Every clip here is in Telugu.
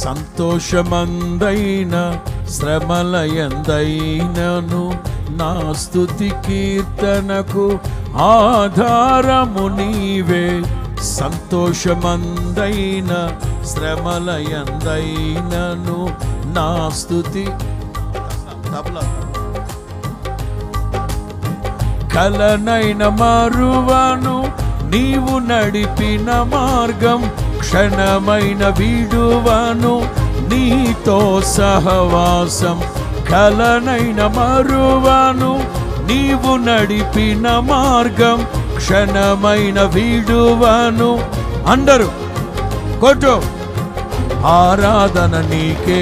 సంతోషమందైన శ్రమలయందైనను నా స్తుతి కీర్తనకు ఆధారము నీవే. సంతోషమందైన శ్రమలయందైనను నా స్తుతి కలనైన మరువను నీవు నడిపిన మార్గం, క్షణమైన విడువను నీతో సహవాసం. కలనైన మరువను నీవు నడిపిన మార్గం, క్షణమైన విడువను. అందరూ కొట్టు. ఆరాధన నీకే,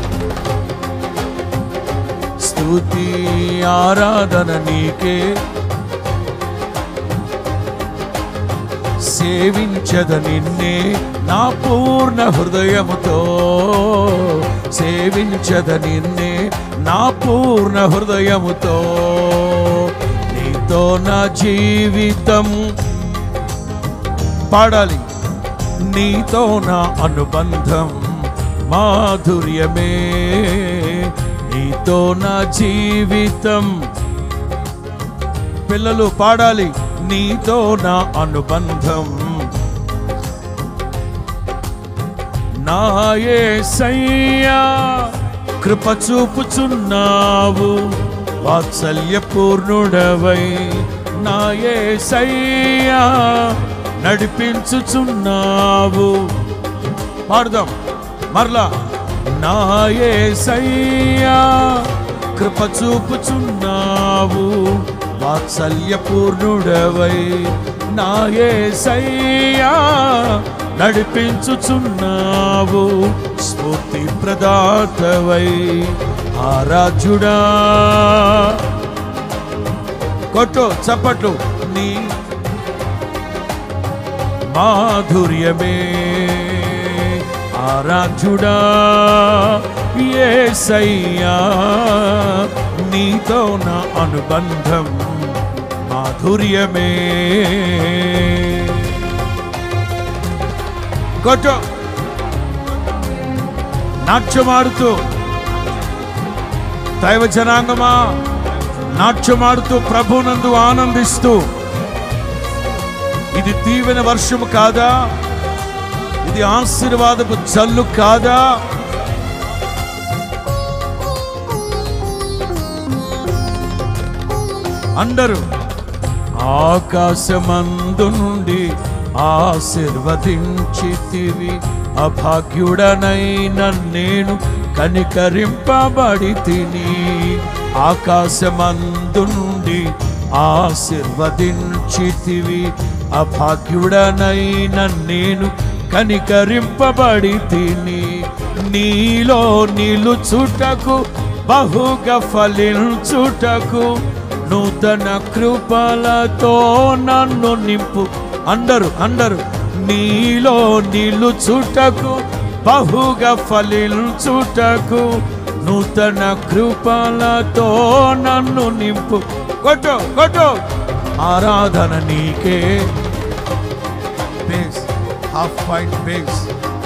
స్తుతి ఆరాధన నీకే. సేవించద నిన్నే నా పూర్ణ హృదయముతో, సేవించద నిన్నే నా పూర్ణ హృదయముతో. నీతో నా జీవితం పాడాలి, నీతో నా అనుబంధం మాధుర్యమే. నీతో నా జీవితం, పిల్లలు పాడాలి, నీతో నా అనుబంధం. నా యేసయ్యా కృప చూపుచున్నావు, వాత్సల్యపూర్ణుడవై. నా యేసయ్యా నడిపించుచున్నావు. పాడదాం మరలా. నా యేసయ్యా కృప చూపుచున్నావు, వాత్సల్యపూర్ణుడవై. నా యేసయ్యా నడిపించుచున్నావు, స్ఫూర్తి ప్రదాతవై. ఆరాధ్యుడా కొట్టు చప్పట్లు. నీ మాధుర్యమే ఆరాధ్యుడా యేసయ్యా. నీతో నా అనుబంధం మాధుర్యమే. కొట్టు. నాట్యమాడుతూ దైవ జనాంగమా, నాట్యమాడుతూ ప్రభునందు ఆనందిస్తూ. ఇది దీవెన వర్షము కాదా? ఇది ఆశీర్వాదపు జల్లు కాదా? అందరూ ఆకాశమందు నుండి ఆశీర్వదించితివి, అభాగ్యుడనైన నేను కనికరింపబడి తిని. ఆకాశమందు నుండి ఆశీర్వదించితివి, అభాగ్యుడనైన నేను కనికరింపబడి తిని. నీలో నిలుచుటకు బహుగా ఫలించుటకు నూతన కృపలతో నన్ను నింపు. అందరూ నీలో నిలుచుటకు బహుగా ఫలించుటకు నూతన కృపలతో నన్ను నింపు. కొట్టు కొట్టు. ఆరాధన నీకే. బేస్ హాఫ్ పాయింట్ బేస్.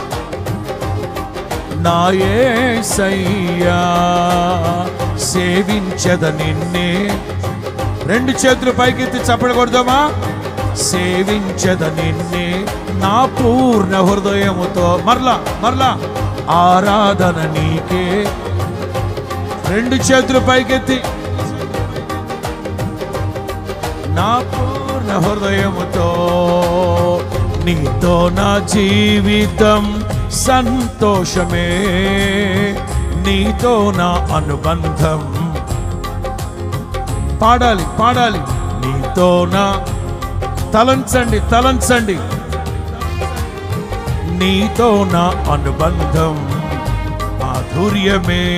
నా యేసయ్యా సేవించద నిన్నే. రెండు చేతులు పైకెత్తి చప్పట్లు కొడదామా? సేవించద నిన్నే నా పూర్ణ హృదయముతో. మరలా ఆరాధన నీకే. రెండు చేతులు పైకెత్తి. నా పూర్ణ హృదయముతో. నీతో నా జీవితం సంతోషమే, నీతో నా అనుబంధం. పాడాలి. నీతో నా తలంచండి. నీతో నా అనుబంధం మాధుర్యమే.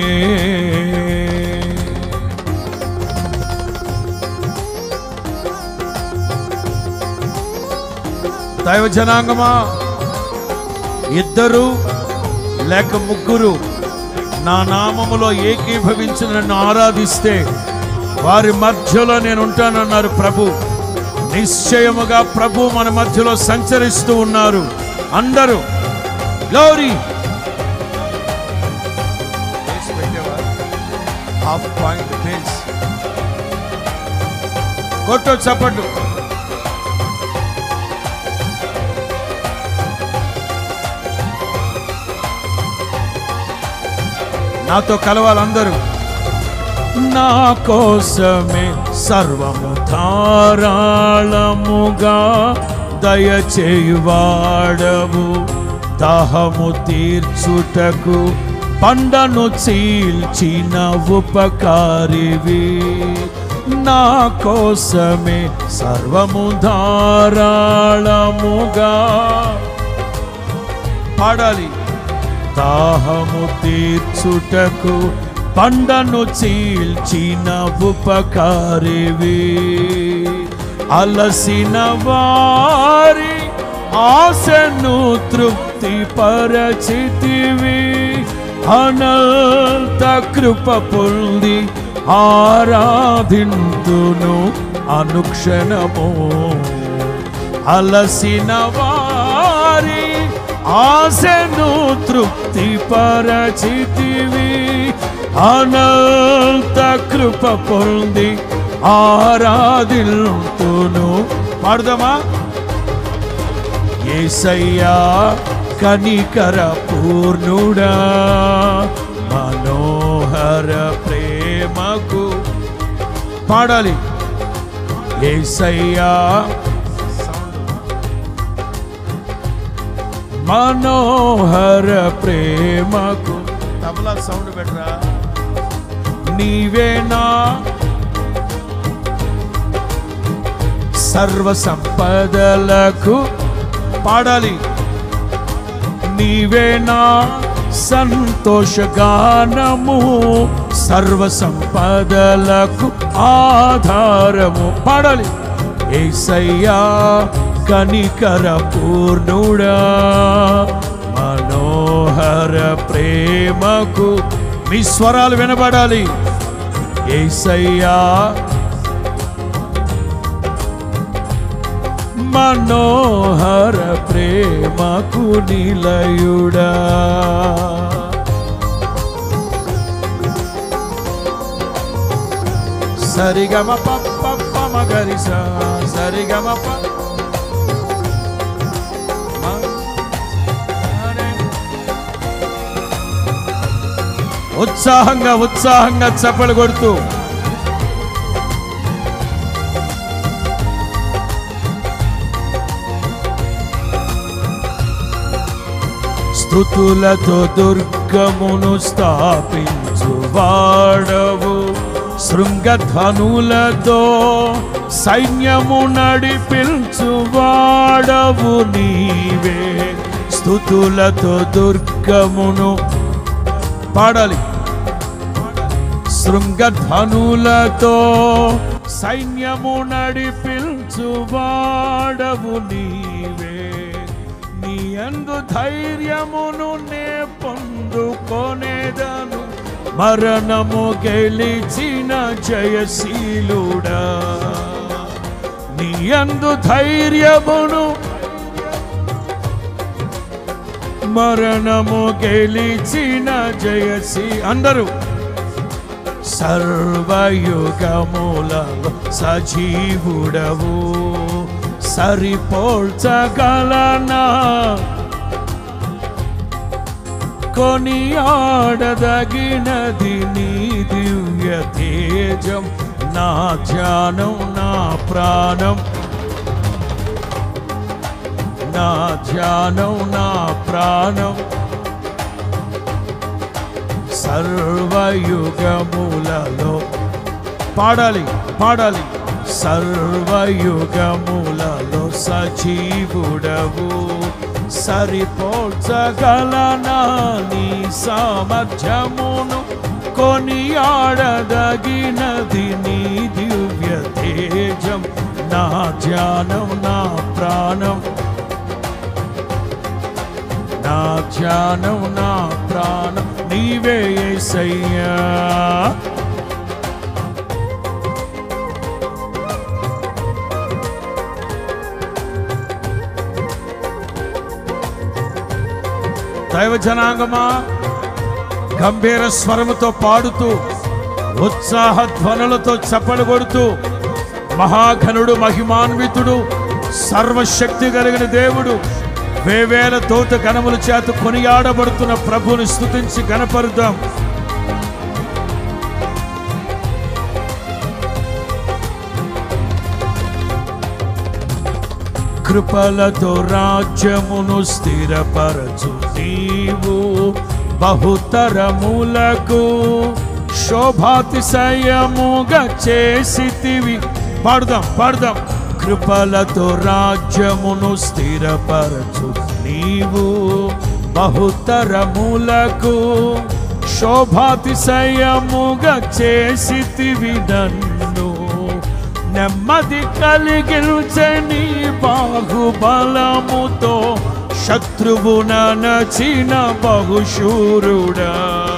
దైవ జనాంగమా, ఇద్దరు లేక ముగ్గురు నా నామములో ఏకీభవించి నన్ను ఆరాధిస్తే వారి మధ్యలో నేను ఉంటానన్నారు ప్రభు. నిశ్చయముగా ప్రభు మన మధ్యలో సంచరిస్తూ ఉన్నారు. అందరూ గ్లోరీ హాఫ్ పాయింట్ బేస్. కొట్టు చప్పట్లు. నాతో కలవాలందరూ. నా కోసమే సర్వము ధారాళముగా దయచేయువాడవు, దాహము తీర్చుటకు పండను చీల్చిన ఉపకారివి. నా కోసమే సర్వము ధారాళముగా పాడాలి. దాహము తీర్చుటకు పండను చీల్చిన ఉపకారివి. అలసిన వారి ఆశను తృప్తి పరచితివి. అనంత కృప పొంది ఆరాధింతును అనుక్షణము. అలసిన వారి ఆశను తృప్తి పరచితివి. అనంత కృప పొంది ఆరాధింతును. పాడుదామా? యేసయ్యా కనికర పూర్ణుడా, మనోహర ప్రేమకు పాడాలి. యేసయ్యా మనోహర ప్రేమకు. తబలా సౌండ్ బెటరా? నీవేనా సర్వ సంపదలకు పాడాలి. నీవేనా సంతోషగానము, సర్వ సంపదలకు ఆధారము. పాడాలి. యేసయ్యా కనికర పూర్ణుడా, మనోహర ప్రేమకు. మీ స్వరాలు వినబడాలి. యేసయ్యా మనోహర ప్రేమకు నిలయుడా. సరిగమ పప్ప మగరిస సరిగమ ప. ఉత్సాహంగా ఉత్సాహంగా చప్పలు కొడుతూ స్తుతులతో దుర్గమును స్థాపించువాడవు, శృంగధ్వనులతో సైన్యము నడిపించువాడవు నీవే. స్తుతులతో దుర్గమును పాడాలి. శృంగధ్వనులతో సైన్యము నడిపించువాడవు నీవే. నీ యందు ధైర్యమును నే పొందుకొనేదను, మరణము గెలిచిన జయశీలుడా. నీ యందు ధైర్యమును మరణము గెలిచిన జయసి. అందరూ సర్వయుగములలో సజీవుడవు, సరిపోల్చగలనా కొనియాడదగినది నీ దివ్య తేజం. నా ధ్యానం నా ప్రాణం, నా ధ్యానం నా ప్రాణం. సర్వయుగములలో పాడాలి పాడాలి. సర్వయుగములలో సజీవుడవు, సరిపోల్చగలనా నీ సామర్థ్యమును కొనియాడదగినది నీ దివ్య తేజం. నా ధ్యానం నా ప్రాణం, నా ధ్యానం నా ప్రాణం నీవే యేసయ్యా. దైవ జనాంగమా, గంభీర స్వరముతో పాడుతూ ఉత్సాహ ధ్వనులతో చప్పలు కొడుతూ మహాఘనుడు, మహిమాన్వితుడు, సర్వశక్తి కలిగిన దేవుడు, వేవేల తోట గణముల చేత కొనియాడబడుతున్న ప్రభువుని స్తుతించి గణపరుద్దాం. కృపలతో రాజ్యమును స్థిరపరచు నీవు, బహుతరములకు శోభాతిశయముగా చేసితివి. పాడుదాం. కృపలతో రాజ్యమును స్థిరపరచు నీవు, బహుతరములకు శోభాతిశయముగా చేసితివి నన్ను. నెమ్మది కలిగించే నీ బాహుబలముతో శత్రువు నచిన బహుశూరుడా.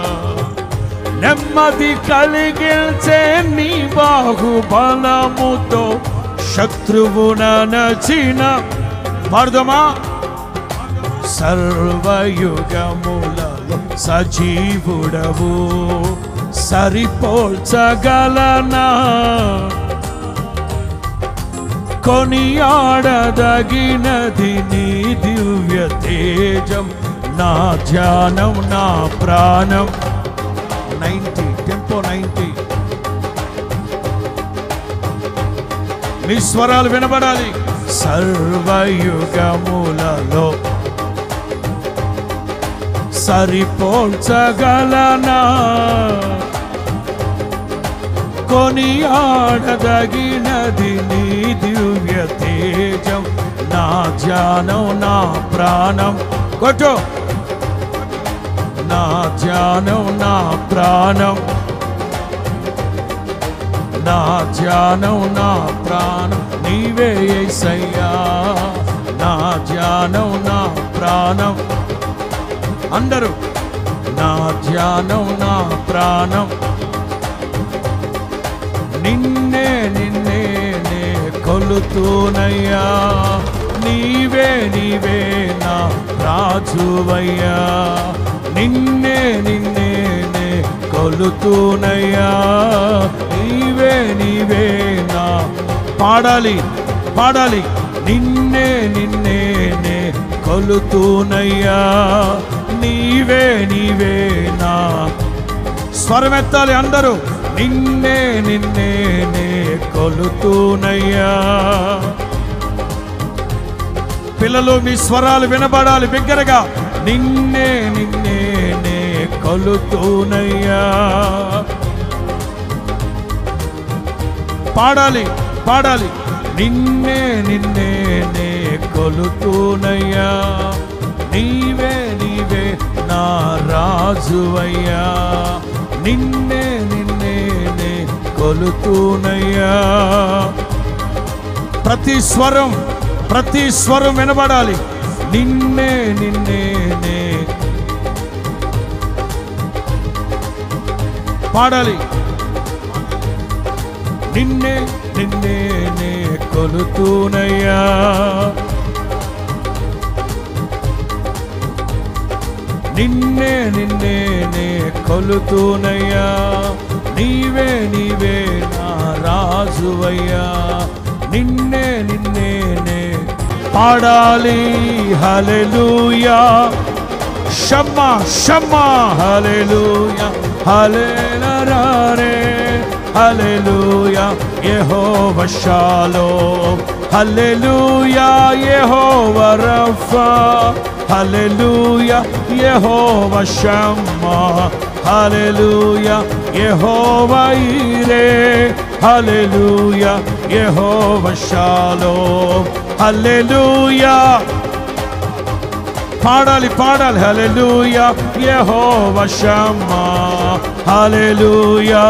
నెమ్మది కలిగించే నీ బాహుబలముతో శత్రువు నచిన పాడుదామా. సర్వయుగములలో సజీవుడవు, సరిపోల్చగలనా కొనియాడదగినది నీ దివ్య తేజం. నా ధ్యానం, నా ప్రాణం. 90 టెంపో 90. నీ స్వరాలు వినబడాలి. సర్వయుగములలో సరిపోల్చగలనా కొనియాడదగినది నీ దివ్య తేజం. నా ధ్యానం, నా ప్రాణం. కొట్టు. నా ధ్యానం, నా ప్రాణం. నా ధ్యానం, నా ప్రాణం నీవే యేసయ్యా. నా ధ్యానం, నా ప్రాణం. అందరూ నా ధ్యానం, నా ప్రాణం నిన్నే నే కొలుతూనయ్యా. నీవే నా రాజువయ్యా. నిన్నే నే కొలుతూనయ్యా. నీవే నా. పాడాలి. నిన్నే నే కొలుతూనయ్యా. నీవే నా. స్వరమెత్తాలి అందరూ. నిన్నే నే కొలుతూనయ్యా. పిల్లలు మీ స్వరాలు వినబడాలి బిగ్గరగా. నిన్నే నే కొలుతూనయ్యా. పాడాలి. నిన్నే నే కొలుతూనయ్యా. నీవే నా రాజువయ్యా. నిన్నే నే కొలుతూనయ్యా. ప్రతి స్వరం వినబడాలి. నిన్నే నే పాడాలి. నిన్నే నే కొలుతూనయ్యా. నిన్నే నే కొలుతూనయ్యా. నీవే నా రాజువయ్యా. నిన్నే నే పాడాలి. హల్లెలూయా. షమ్మా హల్లెలూయా. హల్లెలూయా. హల్లెలూయా. యెహోవా షాలోమ్. హల్లెలూయా. యెహోవా రఫా. హల్లెలూయా. యెహోవా షమ్మా. హల్లెలూయా. యెహోవా ఈరే. హల్లెలూయా. యెహోవా షాలోమ్. హల్లెలూయా. పాడాలి. హల్లెలూయా. యెహోవా షమ్మా. హల్లెలూయా.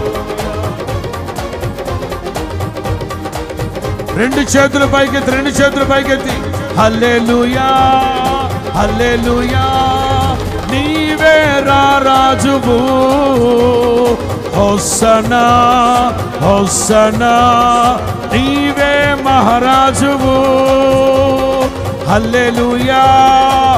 రెండు చేతులు పైకెత్తి. హల్లెలూయా. నీవే రాజువు. హోసన్నా నీవే మహారాజువు. హల్లెలూయా.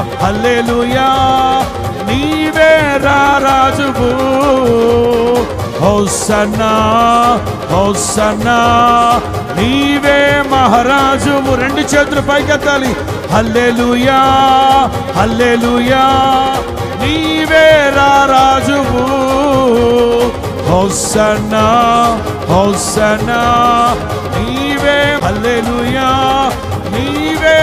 నీవే రాజువు. హోసన్నా హోసన్నా నీవే మహారాజువు. రెండు చేతులు పైకెత్తాలి. హల్లెలూయా హల్లెలూయా నీవే రాజువు. హోసన్నా హోసన్నా నీవే హల్లెలూయా నీవే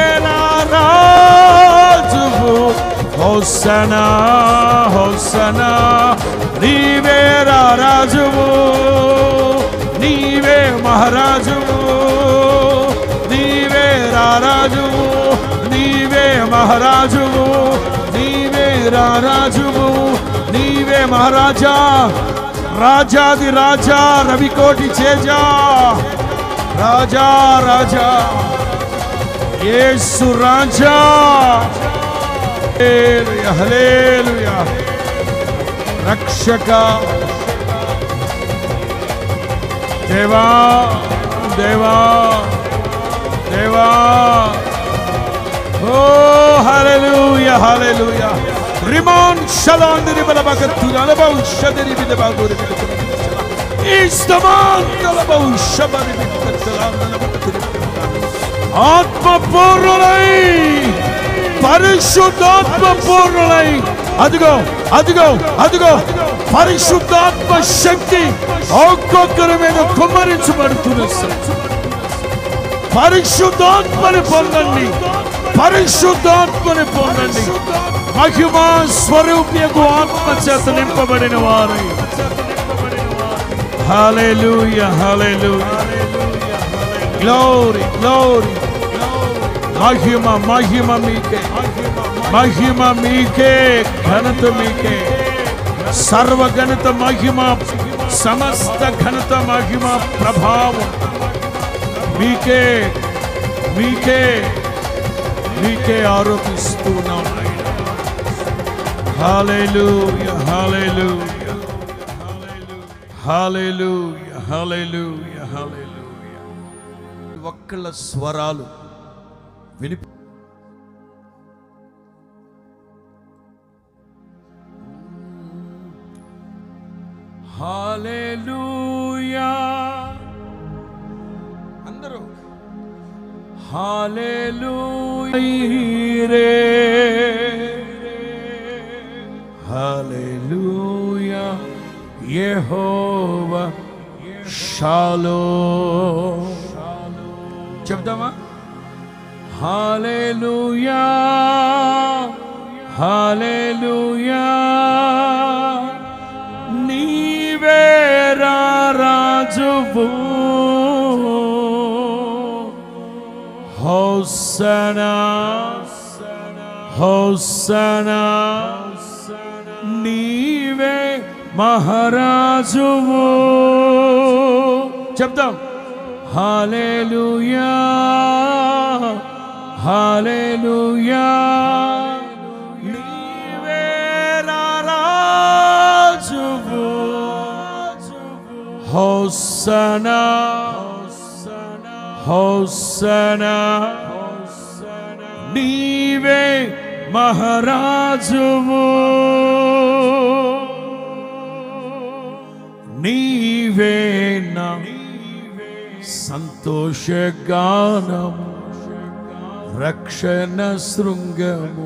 రాజువు. హోసన్నా హోసన్నా నీవే రాజువు. నీవే మహారాజువు. నీవే రాజువు. నీవే మహారాజువు. నీవే రాజువు. నీవే మహారాజా. రాజాది రాజా రవికోటి చేజా. రాజా రాజా యేసు రాజా. హల్లెలూయా హల్లెలూయా రక్షక దేవా దేవా దేవా. ఓ హల్లెలూయా హల్లెలూయా. రిమాన్ షలాన్ రిబలబకతు అలబౌ షదరి బిదబాగురి బిదకురి ఇస్తమాన్ అలబౌ షబరి బిదకతలాన్ అలబకతు. ఆత్మ పూర్ణులై పరిశుద్ధాత్మ పూర్ణులై. అదిగో అదిగో అదిగో పరిశుద్ధాత్మ శక్తి ఒక్కొక్కరి మీద కుమ్మరించబడుతున్న. పరిశుద్ధాత్మని పొందండి. పరిశుద్ధాత్మని పొందండి. మహిమా స్వరూప్యకు ఆత్మ చేత నింపబడిన వారు. హల్లెలూయా హల్లెలూయా గ్లోరీ గ్లోరీ. మహిమ మహిమ మీకే. మహిమ మీకే. ఘనత మీకే. సర్వ ఘనత మహిమ సమస్త ఘనత మహిమ ప్రభావం మీకే మీకే మీకే ఆరోపిస్తున్నాం. హల్లెలూయా హల్లెలూయా హల్లెలూయా హల్లెలూయా హల్లెలూయా. ఒక్కళ్ళ స్వరాలు వినిపి హల్లెలూయా అందరూ హల్లెలూయా హల్లెలూయా యెహోవా షాలోమ్. చెప్దామా? హల్లెలూయా హల్లెలూయా నీవే రాజువు. హోసన్నా హోసన్నా నీవే మహారాజువు. చెప్దాం. హల్లెలూయా హల్లెలూయా నీవే రాజువు. హోసన్నా హోసన్నా నీవే మహారాజువు. నీవే నా సంతోషగానము రక్షణ శృంగము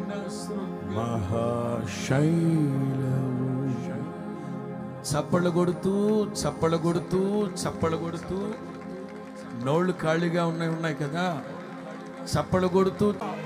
మహాశైలము. చప్పళ్ళు కొడుతూ చప్పళ్ళు కొడుతూ చప్పళ్ళు కొడుతూ. నోళ్ళు ఖాళీగా ఉన్నాయి కదా. చప్పళ్ళు కొడుతూ